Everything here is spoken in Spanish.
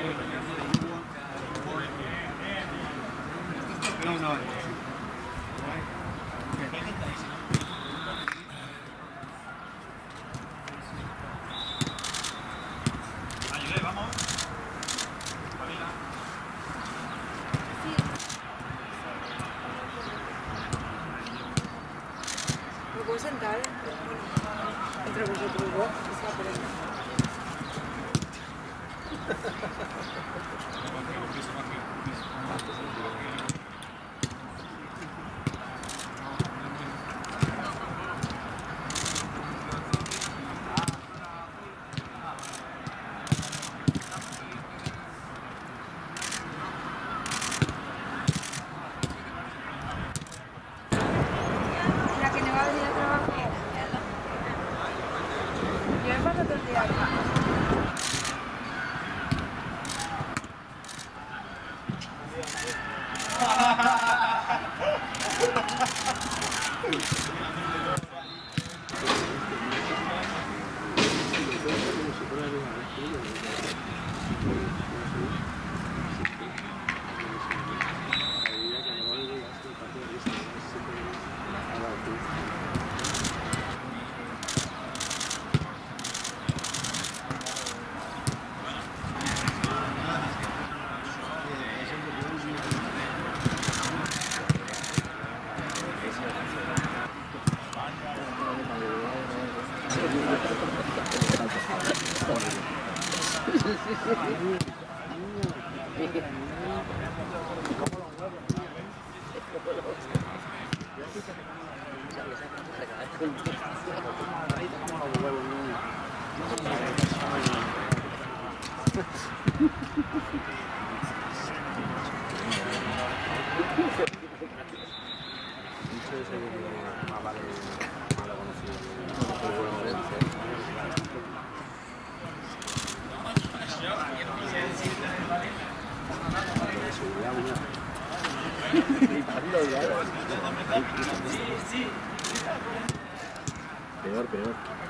No, no. Ayúdale, vamos. ¿Me puedo sentar? Entre vosotros dos, esa pereza. La que no va a venir a trabajo. Yo me paso todo el día aquí. Peor.